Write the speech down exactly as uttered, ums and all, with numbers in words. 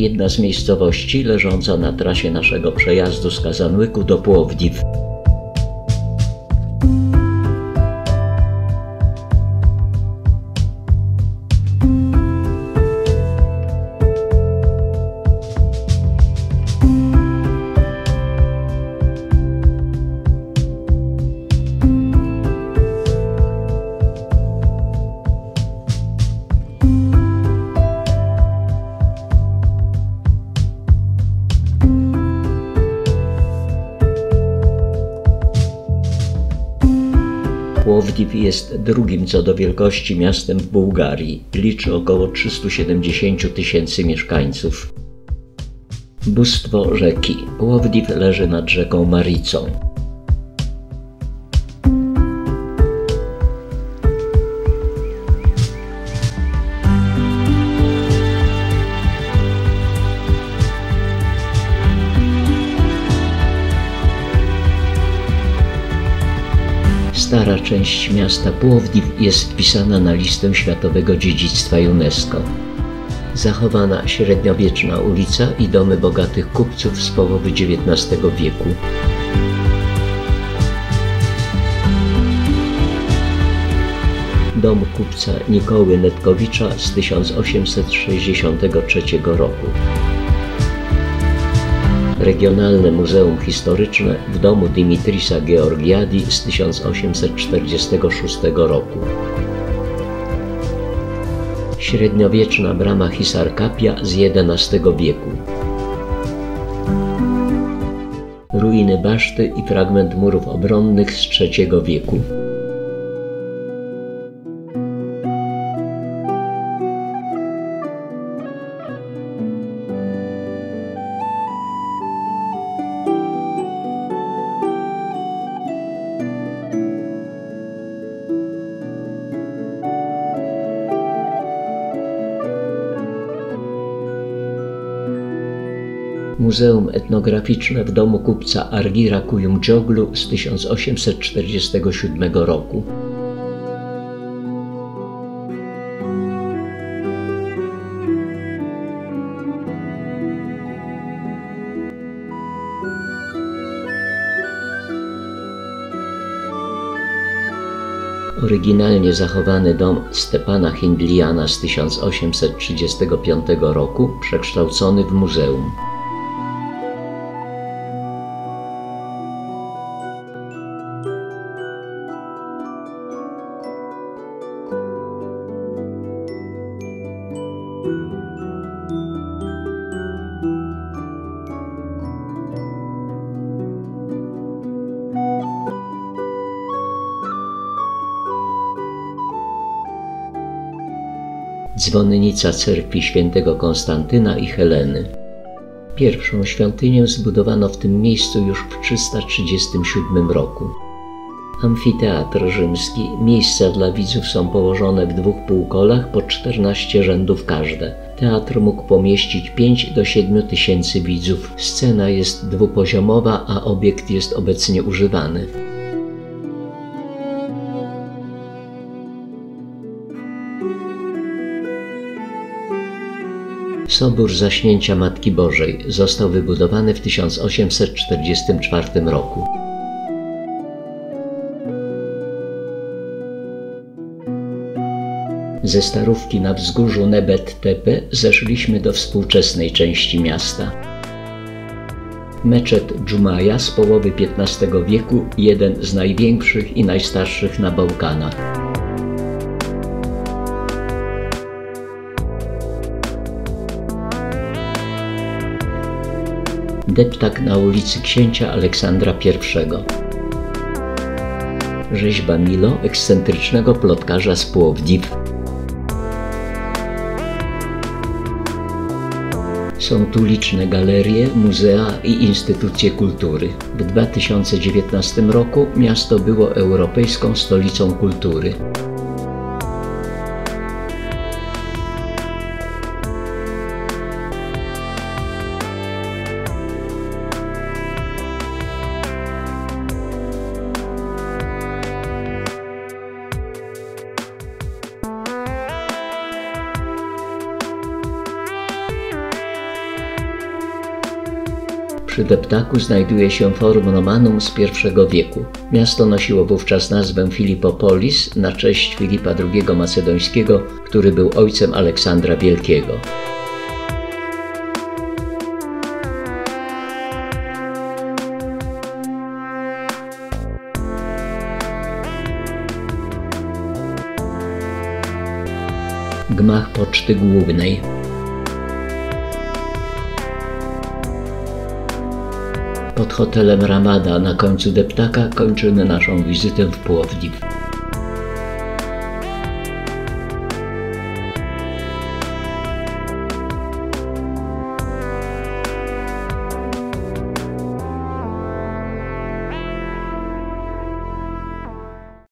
jedna z miejscowości leżąca na trasie naszego przejazdu z Kazanłyku do Płowdiw. Płowdiw jest drugim co do wielkości miastem w Bułgarii. Liczy około trzysta siedemdziesiąt tysięcy mieszkańców. Bóstwo rzeki. Płowdiw leży nad rzeką Maricą. Stara część miasta Płowdiw jest wpisana na listę Światowego Dziedzictwa UNESCO. Zachowana średniowieczna ulica i domy bogatych kupców z połowy dziewiętnastego wieku. Dom kupca Nikoły Netkowicza z tysiąc osiemset sześćdziesiątego trzeciego roku. Regionalne Muzeum Historyczne w domu Dimitrisa Georgiadi z tysiąc osiemset czterdziestego szóstego roku. Średniowieczna brama Hisarkapia z jedenastego wieku. Ruiny baszty i fragment murów obronnych z trzeciego wieku. Muzeum Etnograficzne w domu kupca Argira Kuyumdzioglu z tysiąc osiemset czterdziestego siódmego roku. Oryginalnie zachowany dom Stepana Hindlijana z tysiąc osiemset trzydziestego piątego roku, przekształcony w muzeum. Dzwonnica cerkwi świętego Konstantyna i Heleny. Pierwszą świątynię zbudowano w tym miejscu już w trzysta trzydziestym siódmym roku. Amfiteatr rzymski. Miejsca dla widzów są położone w dwóch półkolach po czternaście rzędów każde. Teatr mógł pomieścić pięć do siedmiu tysięcy widzów. Scena jest dwupoziomowa, a obiekt jest obecnie używany. Sobór Zaśnięcia Matki Bożej został wybudowany w tysiąc osiemset czterdziestym czwartym roku. Ze Starówki na wzgórzu Nebet Tepe zeszliśmy do współczesnej części miasta. Meczet Dżumaja z połowy piętnastego wieku, jeden z największych i najstarszych na Bałkanach. Deptak na ulicy Księcia Aleksandra Pierwszego. Rzeźba Milo, ekscentrycznego plotkarza z Płowdiw. Są tu liczne galerie, muzea i instytucje kultury. W dwa tysiące dziewiętnastym roku miasto było Europejską Stolicą Kultury. Przy deptaku znajduje się Forum Romanum z pierwszego wieku. Miasto nosiło wówczas nazwę Filipopolis na cześć Filipa drugiego Macedońskiego, który był ojcem Aleksandra Wielkiego. Gmach Poczty Głównej. Pod hotelem Ramada na końcu deptaka kończymy naszą wizytę w Płowdiw.